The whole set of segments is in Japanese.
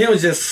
天王寺です。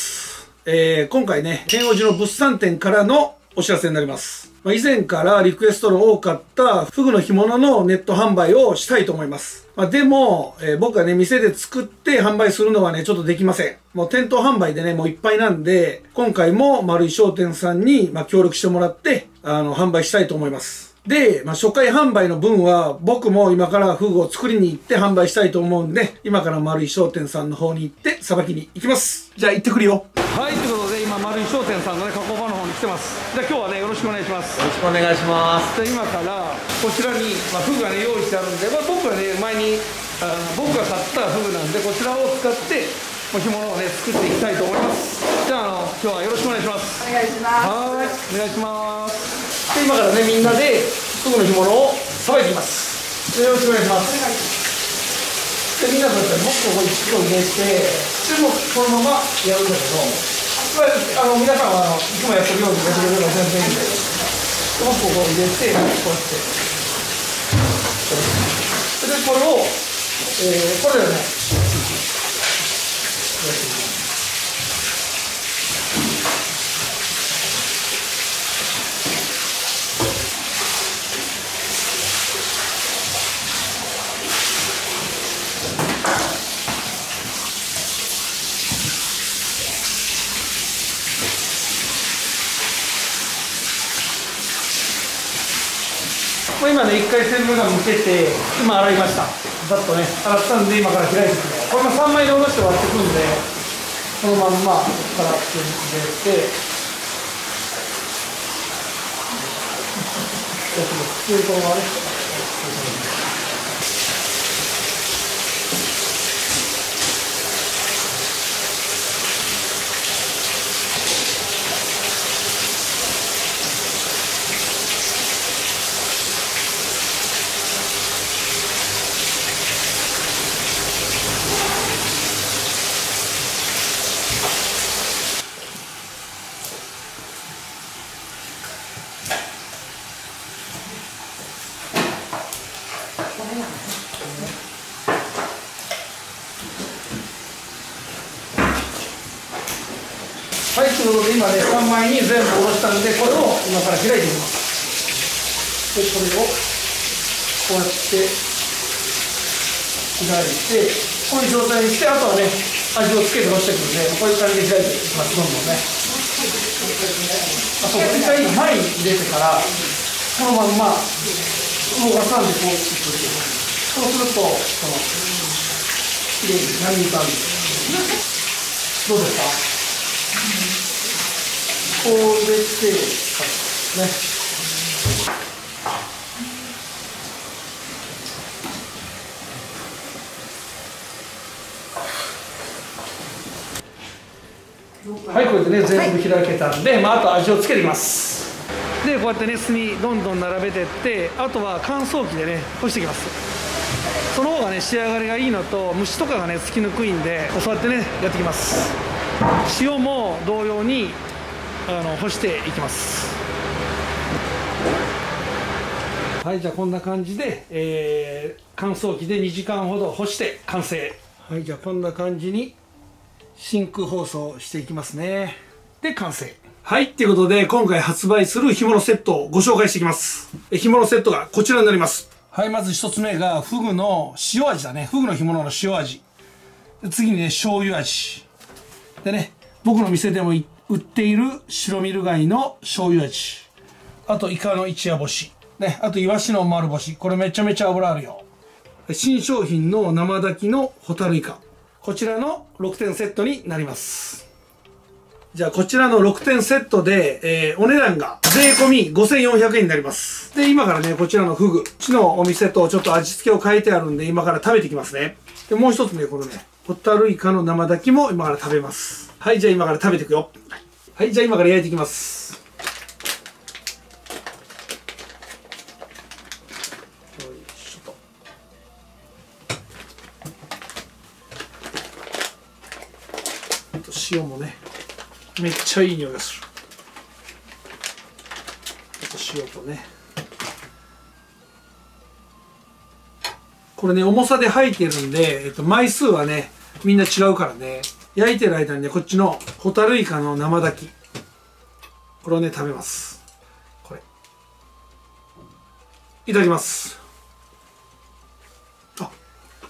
今回ね、天王寺の物産展からのお知らせになります。以前からリクエストの多かったフグの干物のネット販売をしたいと思います。でも、僕がね、店で作って販売するのはね、ちょっとできません。もう店頭販売でね、もういっぱいなんで、今回も丸井商店さんに、協力してもらって、販売したいと思います。で、初回販売の分は僕も今からフグを作りに行って販売したいと思うんで、今から丸井商店さんの方に行ってさばきに行きます。じゃあ行ってくるよ。はい、ということで今丸井商店さんのね、加工場の方に来てます。じゃあ今日はね、よろしくお願いします。 よろしくお願いします。 じゃあ今からこちらに、フグがね、用意してあるんで、僕はね、前に僕が買ったフグなんで、こちらを使って干物をね、作っていきたいと思います。じゃあ今日はよろしくお願いします。 お願いします。 はい、お願いします。で今からね、みんなでフグの干物をさばいていきます。よろしくお願いします。でみんなとってもっとここ1キロ入れて、でもこのままやるんだけど、皆さんはいつもやってるようにやってくれれば全然いいんだけど、もっとここ入れて、こうやってでこれを、これでね、今ね、1回洗面が向けて、今洗いました。ざっとね、洗ったんで、今から開いていくね。これも3枚でおろして割っていくんで、このまんま、ここから入れて、普通にこのままね、はい、ということで今ね、3枚に全部おろしたんで、これを今から開いていきます。で、これをこうやって開いて、こういう状態にして、あとはね、味をつけて干していくんで、こういう感じで開いていきます、どんどんね。一回前に入れてから、このまんま動かさんでこういく。そうすると、きれいに波打たんです。どうですか？こう入れてね。はい、これでね、全部開けたんで、あと味をつけていきます。で、こうやってね、炭どんどん並べていって、あとは乾燥機でね、干していきます。その方がね、仕上がりがいいのと、虫とかがね、つきにくいんで、そうやってね、やっていきます。塩も同様に干していきます。はい、じゃあこんな感じで、乾燥機で2時間ほど干して完成。はい、じゃあこんな感じに真空包装していきますね。で、完成。はい、っていうことで今回発売する干物セットをご紹介していきます。干物セットがこちらになります。はい、まず1つ目がフグの塩味だね。フグの干物の塩味。で次にね、醤油味。でね、僕の店でも売っている白ミル貝の醤油味。あとイカの一夜干し。ね、あとイワシの丸干し。これめちゃめちゃ油あるよ。新商品の生炊きのホタルイカ。こちらの6点セットになります。じゃあこちらの6点セットで、お値段が税込み5400円になります。で、今からね、こちらのフグ。うちのお店とちょっと味付けを変えてあるんで、今から食べていきますね。で、もう一つね、このね、ホタルイカの生炊きも今から食べます。はい、じゃあ今から食べていくよ。はい、じゃあ今から焼いていきます。よいしょと。塩もね、めっちゃいい匂いがする。あと塩とね。これね、重さで入ってるんで、枚数はね、みんな違うからね。 焼いてる間にね、こっちのホタルイカの生炊き、これをね食べます。これいただきます。あ、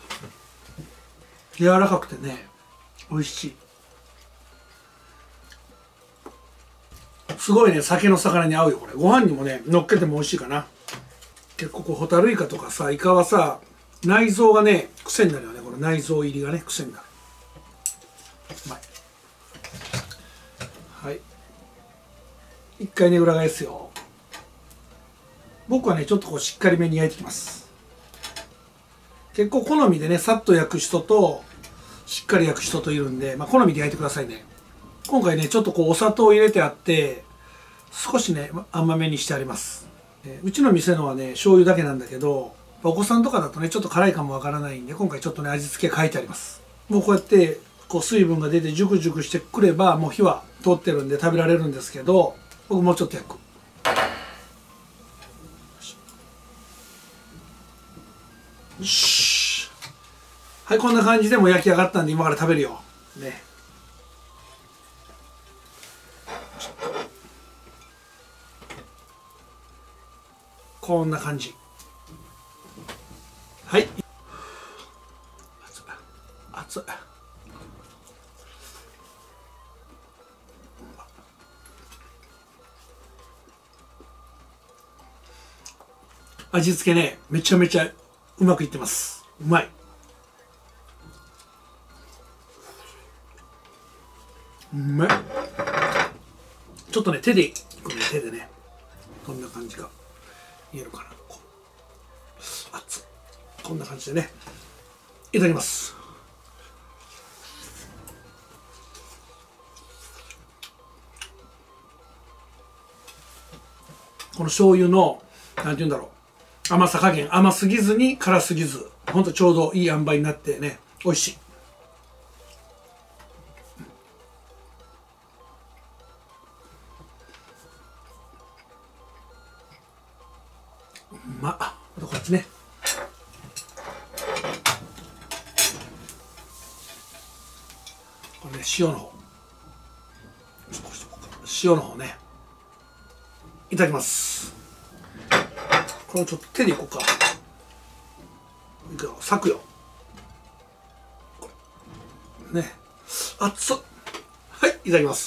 柔らかくてね美味しい。すごいね、酒の魚に合うよこれ。ご飯にもね乗っけても美味しいかな。結構こうホタルイカとかさ、イカはさ、内臓がね癖になるよね。この内臓入りがね癖になる。うまい。はい、一回ね裏返すよ。僕はねちょっとこうしっかりめに焼いてきます。結構好みでねさっと焼く人としっかり焼く人といるんで、好みで焼いてくださいね。今回ねちょっとこうお砂糖を入れてあって少しね甘めにしてあります。うちの店のはね醤油だけなんだけど、お子さんとかだとねちょっと辛いかもわからないんで、今回ちょっとね味付け変えてあります。もうこうやってこう水分が出てジュクジュクしてくればもう火は通ってるんで食べられるんですけど、僕もうちょっと焼く。よし、はい、こんな感じでもう焼き上がったんで今から食べるよね。こんな感じ。はい、熱い熱い。味付けねめちゃめちゃうまくいってます。うまい。うまい。ちょっとね手で手でねこんな感じが見えるかな。熱い。こんな感じでねいただきます。この醤油のなんて言うんだろう、甘さ加減、甘すぎずに辛すぎず、ほんとちょうどいい塩梅になってね美味しい。うまっ。あとこっちね、これね塩の方、塩の方ねいただきます。これちょっと手でいこうか。いくよ、裂くよね。熱っ。はい、いただきます。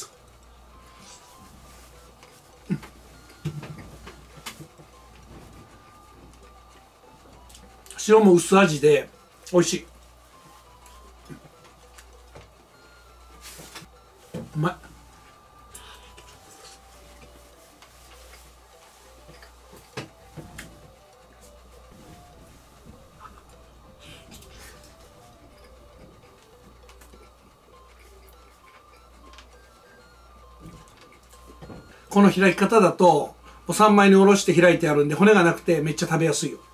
塩も薄味で美味しい。うまい。この開き方だと3枚におろして開いてあるんで骨がなくてめっちゃ食べやすいよ。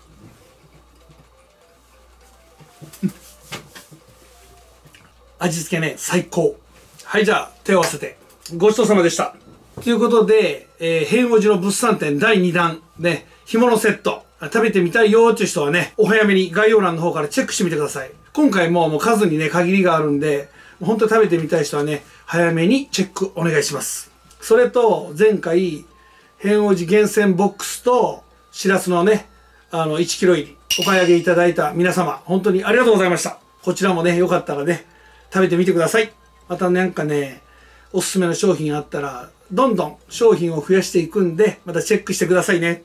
味付けね最高。はい、じゃあ手を合わせてごちそうさまでした。ということで、遍王寺の物産展第2弾ね、干物セット食べてみたいよっていう人はね、お早めに概要欄の方からチェックしてみてください。今回もう数にね限りがあるんで、本当に食べてみたい人はね早めにチェックお願いします。それと前回遍王寺厳選ボックスとしらすのね1キロ入りお買い上げいただいた皆様本当にありがとうございました。こちらもねよかったらね食べてみてください。またなんかねおすすめの商品あったらどんどん商品を増やしていくんでまたチェックしてくださいね。